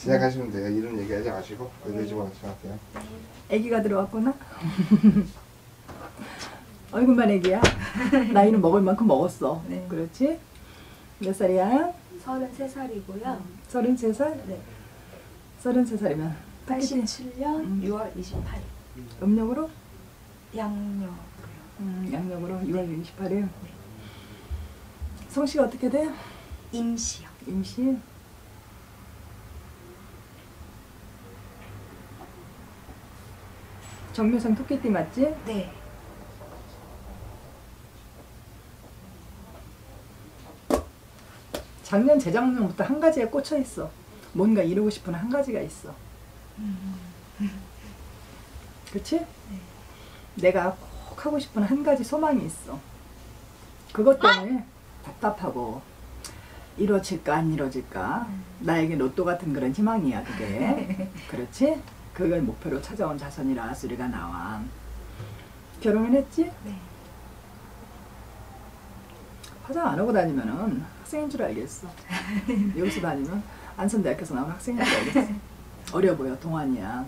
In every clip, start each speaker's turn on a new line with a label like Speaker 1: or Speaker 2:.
Speaker 1: 시작하시면 돼요. 이름 얘기하지 마시고 내지 마세요.
Speaker 2: 애기가 들어왔구나. 얼굴만 애기야. 나이는 먹을 만큼 먹었어.
Speaker 3: 네.
Speaker 2: 그렇지? 몇 살이야?
Speaker 3: 33살이고요.
Speaker 2: 33살?
Speaker 3: 네.
Speaker 2: 33살이면
Speaker 3: 87년 6월 28일.
Speaker 2: 음력으로?
Speaker 3: 양력.
Speaker 2: 양력으로 6월 28일. 성씨가 어떻게 돼?
Speaker 3: 임시요.
Speaker 2: 임시? 정묘상 토끼띠 맞지?
Speaker 3: 네.
Speaker 2: 작년 재작년부터 한 가지에 꽂혀 있어. 뭔가 이루고 싶은 한 가지가 있어. 그치?
Speaker 3: 네.
Speaker 2: 내가 꼭 하고 싶은 한 가지 소망이 있어. 그것 때문에 답답하고 이루어질까 안 이루어질까 나에게 로또 같은 그런 희망이야 그게. 그렇지? 그걸 목표로 찾아온 자손이라 소리가 나와. 결혼은 했지?
Speaker 3: 네.
Speaker 2: 화장 안 하고 다니면은 학생인 줄 알겠어. 여기서 다니면 안산대학교에서 나온 학생인 줄 알겠어. 어려 보여. 동안이야.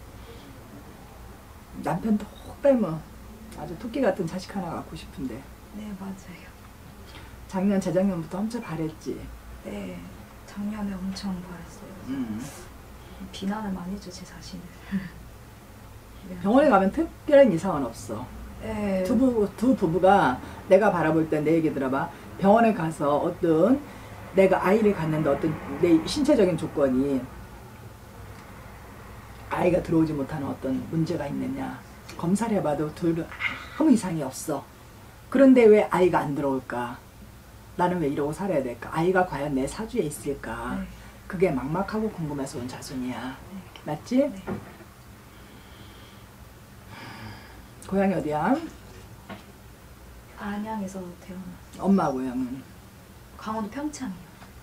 Speaker 2: 남편 톡 닮은 아주 토끼 같은 자식 하나 갖고 싶은데
Speaker 3: 네, 맞아요.
Speaker 2: 작년 재작년부터 엄청 바랬지.
Speaker 3: 네. 작년에 엄청 바랬어요. 비난을 많이 했죠, 제 자신을. 네.
Speaker 2: 병원에 가면 특별한 이상은 없어.
Speaker 3: 네.
Speaker 2: 두 부부가 내가 바라볼 때 내 얘기 들어봐. 병원에 가서 어떤 내가 아이를 갖는데 어떤 내 신체적인 조건이 아이가 들어오지 못하는 어떤 문제가 있느냐 검사를 해봐도 둘 아무 이상이 없어. 그런데 왜 아이가 안 들어올까? 나는 왜 이러고 살아야 될까? 아이가 과연 내 사주에 있을까?
Speaker 3: 네.
Speaker 2: 그게 막막하고 궁금해서 온 자손이야.
Speaker 3: 네.
Speaker 2: 맞지?
Speaker 3: 네.
Speaker 2: 고향이 어디야?
Speaker 3: 안양에서 태어났어요.
Speaker 2: 엄마 고향은?
Speaker 3: 강원도 평창이요.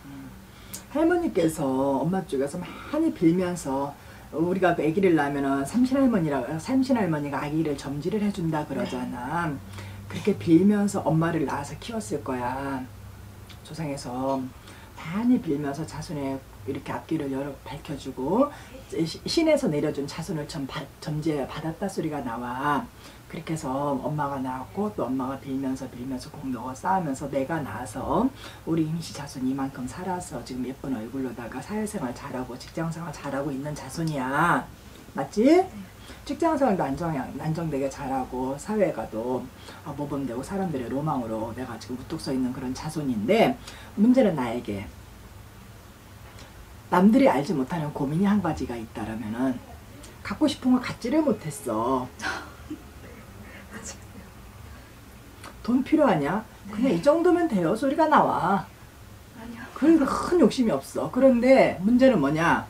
Speaker 2: 할머니께서 엄마 쪽에서 많이 빌면서 우리가 아기를 낳으면 삼신할머니가 아기를 점지를 해준다 그러잖아. 그렇게 빌면서 엄마를 낳아서 키웠을 거야. 조상에서 많이 빌면서 자손의 이렇게 앞길을 밝혀주고 신에서 내려준 자손을 점지해 받았다 소리가 나와. 그렇게 해서 엄마가 낳았고 또 엄마가 빌면서 공덕을 쌓으면서 내가 낳아서 우리 임시 자손이 이만큼 살아서 지금 예쁜 얼굴로다가 사회생활 잘하고 직장생활 잘하고 있는 자손이야. 맞지? 직장생활도 안정되게 잘하고 사회에 가도 모범되고 사람들의 로망으로 내가 지금 우뚝 서 있는 그런 자손인데 문제는 나에게 남들이 알지 못하는 고민이 한 가지가 있다라면은 갖고 싶은 걸 갖지를 못했어. 돈 필요하냐? 그냥 이 정도면 돼요 소리가 나와.
Speaker 3: 아니요.
Speaker 2: 그러니까 큰 욕심이 없어. 그런데 문제는 뭐냐?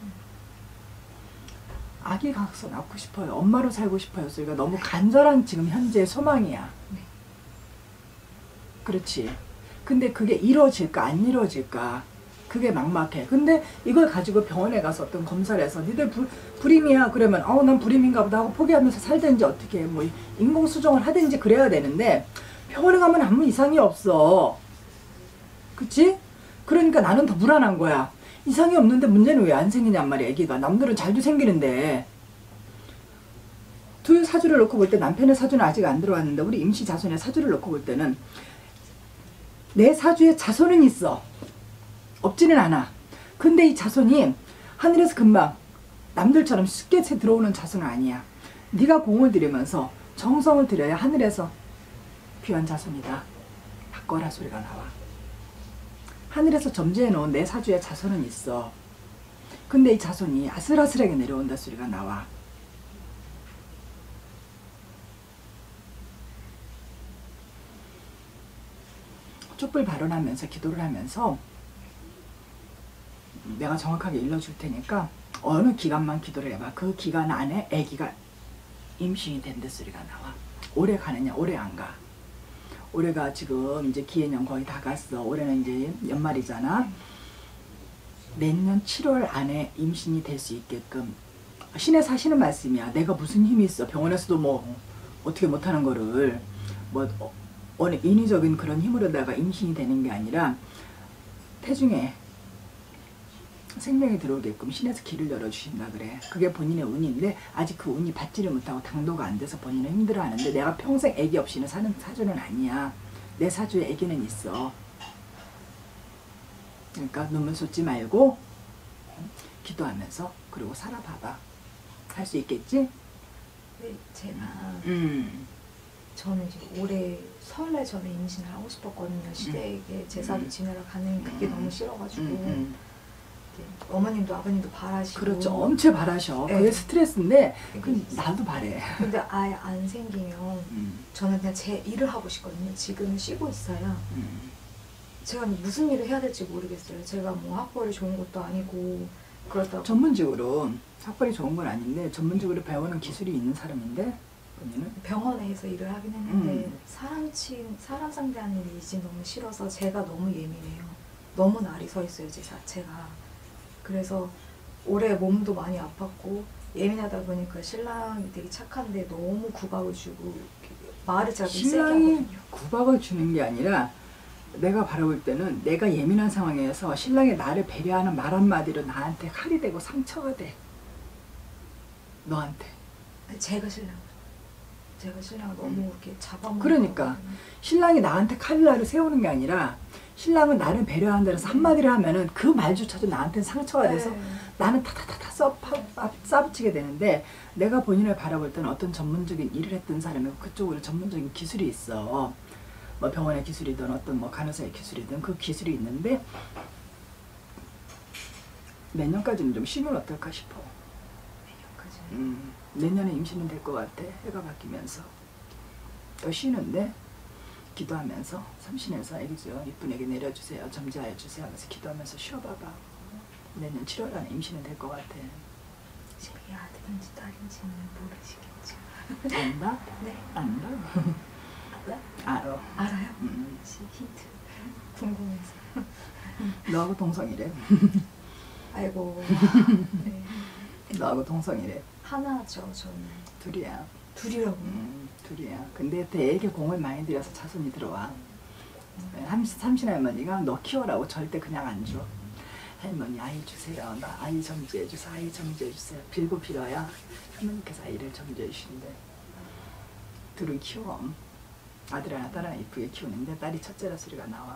Speaker 2: 아기 가서 낳고 싶어요. 엄마로 살고 싶어요 소리가 너무 간절한 지금 현재의 소망이야.
Speaker 3: 네.
Speaker 2: 그렇지. 근데 그게 이루어질까 안 이루어질까 그게 막막해. 근데 이걸 가지고 병원에 가서 어떤 검사를 해서 니들 불임이야 그러면 난 불임인가 보다 하고 포기하면서 살든지 어떻게 뭐 인공수정을 하든지 그래야 되는데 병원에 가면 아무 이상이 없어. 그치? 그러니까 나는 더 불안한 거야. 이상이 없는데 문제는 왜 안 생기냔 말이야 애기가. 남들은 잘도 생기는데. 둘 사주를 놓고 볼 때 남편의 사주는 아직 안 들어왔는데 우리 임시 자손의 사주를 놓고 볼 때는 내 사주에 자손은 있어. 없지는 않아. 근데 이 자손이 하늘에서 금방 남들처럼 쉽게 들어오는 자손은 아니야. 네가 공을 들이면서 정성을 들여야 하늘에서 귀한 자손이다. 바꿔라 소리가 나와. 하늘에서 점지해 놓은 내 사주에 자손은 있어. 근데 이 자손이 아슬아슬하게 내려온다 소리가 나와. 촛불 발언하면서 기도를 하면서 내가 정확하게 일러줄 테니까 어느 기간만 기도를 해봐. 그 기간 안에 아기가 임신이 된다 소리가 나와. 오래 가느냐 오래 안 가. 올해가 지금 이제 기해년 거의 다 갔어. 올해는 이제 연말이잖아. 내년 7월 안에 임신이 될 수 있게끔 신에서 하시는 말씀이야. 내가 무슨 힘이 있어. 병원에서도 뭐 어떻게 못하는 거를 뭐 어느 인위적인 그런 힘으로다가 임신이 되는 게 아니라 태중에 생명이 들어오게끔 신에서 길을 열어주신다 그래. 그게 본인의 운인데 아직 그 운이 받지를 못하고 당도가 안 돼서 본인은 힘들어하는데 내가 평생 애기 없이는 사는 사주는 아니야. 내 사주에 애기는 있어. 그러니까 눈물 쏟지 말고 기도하면서 그리고 살아봐봐. 할 수 있겠지?
Speaker 3: 네, 제가 저는 이제 올해 설날 전에 임신을 하고 싶었거든요. 시댁에 제사도 지내러 가는 그게 너무 싫어가지고 이제 어머님도 아버님도 바라시고
Speaker 2: 그렇죠. 엄청 바라셔.
Speaker 3: 네.
Speaker 2: 그게 스트레스인데
Speaker 3: 그게
Speaker 2: 나도 바래.
Speaker 3: 근데 아예 안 생기면 저는 그냥 제 일을 하고 싶거든요. 지금 쉬고 있어요. 제가 무슨 일을 해야 될지 모르겠어요. 제가 뭐 학벌이 좋은 것도 아니고 그렇다고
Speaker 2: 전문직으로 학벌이 좋은 건 아닌데 전문직으로 배우는 기술이 있는 사람인데 본인은
Speaker 3: 병원에서 일을 하긴 했는데 사람 상대하는 일이 이제 너무 싫어서 제가 너무 예민해요. 너무 날이 서 있어요, 제 자체가. 그래서 올해 몸도 많이 아팠고 예민하다 보니까 신랑이 되게 착한데 너무 구박을 주고 말을 잘 세게
Speaker 2: 신랑이
Speaker 3: 하거든요.
Speaker 2: 구박을 주는 게 아니라 내가 바라볼 때는 내가 예민한 상황에서 신랑이 나를 배려하는 말 한마디로 나한테 칼이 되고 상처가 돼. 너한테.
Speaker 3: 제가 신랑을 너무 이렇게 잡아먹는
Speaker 2: 그러니까
Speaker 3: 거거든요.
Speaker 2: 신랑이 나한테 칼날을 세우는 게 아니라 신랑은 나를 배려한다 해서 한마디를 하면은 그 말조차도 나한테는 상처가 돼서
Speaker 3: 네.
Speaker 2: 나는 타타타타 싸붙이게 되는데 내가 본인을 바라볼 때는 어떤 전문적인 일을 했던 사람이고 그쪽으로 전문적인 기술이 있어. 뭐 병원의 기술이든 어떤 뭐 간호사의 기술이든 그 기술이 있는데 내년까지는 좀 쉬면 어떨까 싶어.
Speaker 3: 내년까지.
Speaker 2: 내년에 임신은 될 것 같아. 해가 바뀌면서 또 쉬는데 기도하면서 삼신에서 애기죠. 이쁜 애기 내려주세요. 점지하여 주세요 하면서 기도하면서 쉬어봐봐. 내년 7월 안에 임신은 될 것 같아.
Speaker 3: 지금 이 아들인지 딸인지는 모르시겠죠?
Speaker 2: 안다?
Speaker 3: 네.
Speaker 2: 안다?
Speaker 3: 알아?
Speaker 2: 알아.
Speaker 3: 알아요? 혹시 힌트 궁금해서.
Speaker 2: 너하고 동성이래.
Speaker 3: 아이고. 네.
Speaker 2: 너하고 동성이래.
Speaker 3: 하나죠, 저는.
Speaker 2: 둘이야.
Speaker 3: 둘이라고.
Speaker 2: 둘이야. 근데 되게 공을 많이 들여서 자손이 들어와. 삼신 할머니가 너 키워라고 절대 그냥 안 줘. 할머니 아이 주세요. 나 아이 점지해 주세요. 아이 점지해 주세요. 빌고 빌어야 할머니께서 아이를 점지해 주신대. 둘은 키워. 아들 하나 딸 하나 이쁘게 키우는데 딸이 첫째라 소리가 나와.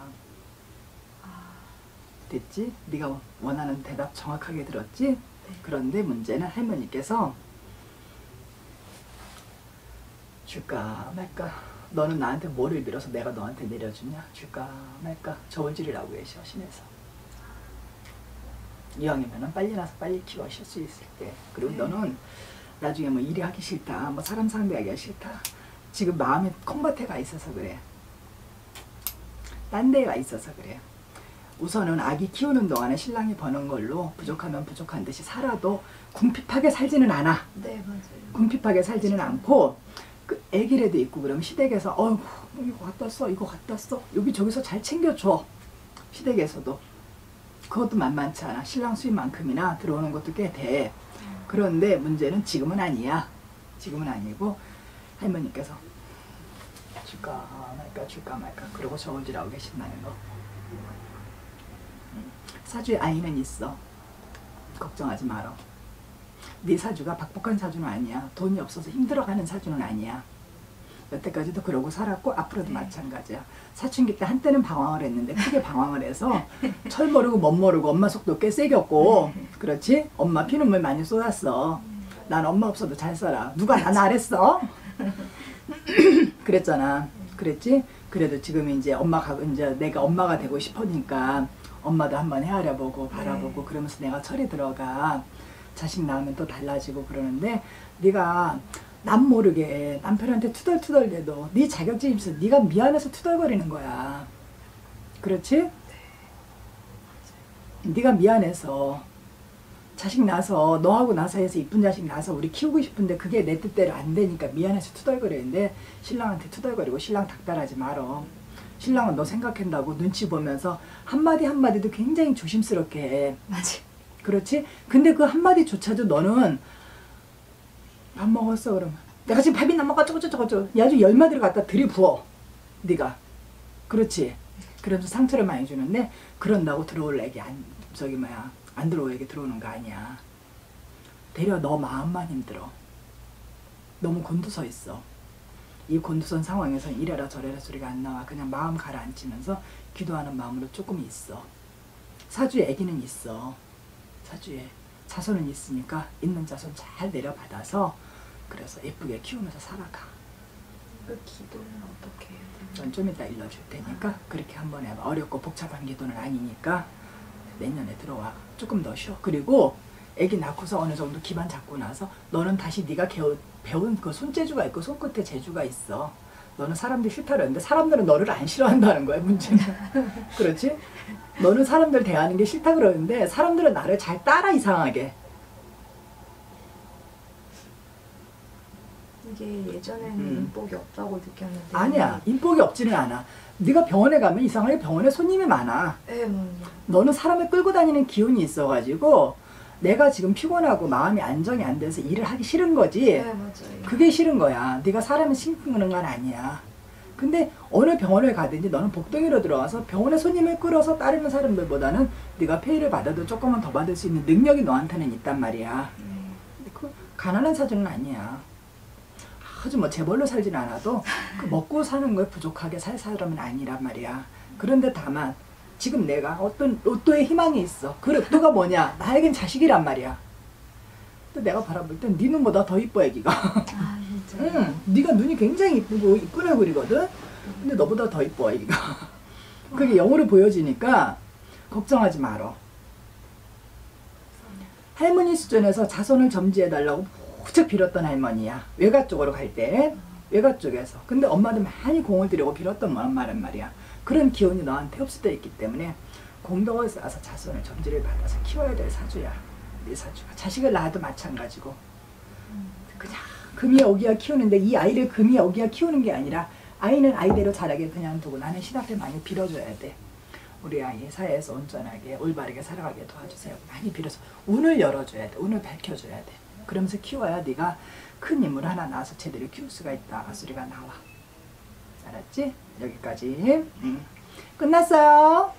Speaker 2: 됐지? 네가 원하는 대답 정확하게 들었지?
Speaker 3: 네.
Speaker 2: 그런데 문제는 할머니께서 줄까 말까? 너는 나한테 뭐를 빌어서 내가 너한테 내려주냐? 줄까 말까? 저울질이라고 계셔 신에서. 이왕이면 빨리 나서 빨리 키워 쉴 수 있을 때. 그리고
Speaker 3: 네.
Speaker 2: 너는 나중에 뭐 일이 하기 싫다, 뭐 사람 상대하기가 싫다. 지금 마음에 콩밭에가 있어서 그래. 딴 데가 있어서 그래. 우선은 아기 키우는 동안에 신랑이 버는 걸로 부족하면 부족한 듯이 살아도 궁핍하게 살지는 않아.
Speaker 3: 네, 맞아요.
Speaker 2: 궁핍하게 살지는 않고 그 애기라도 있고 그러면 시댁에서 어이구 이거 갖다 써 이거 갖다 써 여기저기서 잘 챙겨줘. 시댁에서도 그것도 만만치 않아. 신랑 수입만큼이나 들어오는 것도 꽤 돼. 그런데 문제는 지금은 아니야. 지금은 아니고 할머니께서 줄까 말까 그러고 저울질하고 계신다는 거. 사주에 아이는 있어. 걱정하지 마라. 네 사주가 박복한 사주는 아니야. 돈이 없어서 힘들어가는 사주는 아니야. 여태까지도 그러고 살았고 앞으로도 마찬가지야. 사춘기 때 한때는 방황을 했는데 크게 방황을 해서 철 모르고 멋 모르고 엄마 속도 꽤 세겼고 그렇지? 엄마 피눈물 많이 쏟았어. 난 엄마 없어도 잘 살아. 누가 나 나랬어? 그랬잖아. 그랬지? 그래도 지금 이제 이제 내가 엄마가 되고 싶으니까 엄마도 한번 헤아려보고 바라보고 그러면서 내가 철이 들어가. 자식 낳으면 또 달라지고 그러는데 네가 남 모르게 남편한테 투덜투덜대도 네 자격증 있어. 네가 미안해서 투덜거리는 거야. 그렇지? 네가 미안해서 자식 낳아서 너하고 나서 해서 이쁜 자식 낳아서 우리 키우고 싶은데 그게 내 뜻대로 안 되니까 미안해서 투덜거리는데 신랑한테 투덜거리고 신랑 닥달하지 말어. 신랑은 너 생각한다고 눈치 보면서 한마디 한마디도 굉장히 조심스럽게 해.
Speaker 3: 맞아.
Speaker 2: 그렇지? 근데 그 한마디조차도 너는 밥 먹었어 그러면 내가 지금 밥이나 먹어 저거저거저거 아주 열마디를 갖다 들이부어 네가. 그렇지? 그러면서 상처를 많이 주는데 그런다고 들어올 애기 저기 뭐야 안 들어오게 들어오는 거 아니야. 대려 너 마음만 힘들어. 너무 곤두서 있어. 이 곤두선 상황에서 이래라 저래라 소리가 안 나와. 그냥 마음 가라앉히면서 기도하는 마음으로 조금 있어. 사주에 아기는 있어. 사주에 자손은 있으니까 있는 자손 잘 내려받아서 그래서 예쁘게 키우면서 살아가.
Speaker 3: 그 기도는 어떻게 해야 되나요?
Speaker 2: 전 좀 이따 일러줄 테니까 그렇게 한번 해봐. 어렵고 복잡한 기도는 아니니까 내년에 들어와. 조금 더 쉬어. 그리고 애기 낳고서 어느 정도 기반 잡고 나서 너는 다시 네가 배운 그 손재주가 있고 손끝에 재주가 있어. 너는 사람들이 싫다 그러는데 사람들은 너를 안 싫어한다는 거야, 문제는. 그렇지? 너는 사람들 대하는 게 싫다 그러는데 사람들은 나를 잘 따라, 이상하게.
Speaker 3: 이게 예전에는 인복이 없다고 느꼈는데
Speaker 2: 아니야. 인복이 없지는 않아. 네가 병원에 가면 이상하게 병원에 손님이 많아.
Speaker 3: 네,
Speaker 2: 너는 사람을 끌고 다니는 기운이 있어가지고 내가 지금 피곤하고 마음이 안정이 안 돼서 일을 하기 싫은 거지.
Speaker 3: 네, 맞아요.
Speaker 2: 그게 싫은 거야. 네가 사람을 신기는 건 아니야. 근데 어느 병원을 가든지 너는 복덩이로 들어와서 병원에 손님을 끌어서 따르는 사람들보다는 네가 페이를 받아도 조금은 더 받을 수 있는 능력이 너한테는 있단 말이야. 근데 그 가난한 사주는 아니야. 아주 뭐 재벌로 살진 않아도 그 먹고 사는 거에 부족하게 살 사람은 아니란 말이야. 그런데 다만 지금 내가 어떤 로또의 희망이 있어. 그 로또가 뭐냐? 나에겐 자식이란 말이야. 근데 내가 바라볼 땐 네 눈보다 더 이뻐 애기가.
Speaker 3: 아 진짜.
Speaker 2: 응, 네가 눈이 굉장히 이쁘고 이쁜 얼굴이거든. 근데 너보다 더 이뻐 애기가. 그게 영으로 보여지니까 걱정하지 말어. 할머니 수준에서 자손을 점지해달라고 무척 빌었던 할머니야. 외가 쪽으로 갈 때. 외가 쪽에서. 근데 엄마도 많이 공을 들이고 빌었던 말은 말이야. 그런 기운이 너한테 흡수되어 있기 때문에 공덕을 쌓아서 자손을 점지를 받아서 키워야 될 사주야. 네 사주가. 자식을 낳아도 마찬가지고. 그냥 금이 오기야 키우는데 이 아이를 금이 오기야 키우는 게 아니라 아이는 아이대로 자라게 그냥 두고 나는 신 앞에 많이 빌어줘야 돼. 우리 아이 사회에서 온전하게 올바르게 살아가게 도와주세요. 많이 빌어서 운을 열어줘야 돼. 운을 밝혀줘야 돼. 그러면서 키워야 네가 큰 인물 하나 낳아서 제대로 키울 수가 있다 소리가 나와. 알았지? 여기까지. 끝났어요.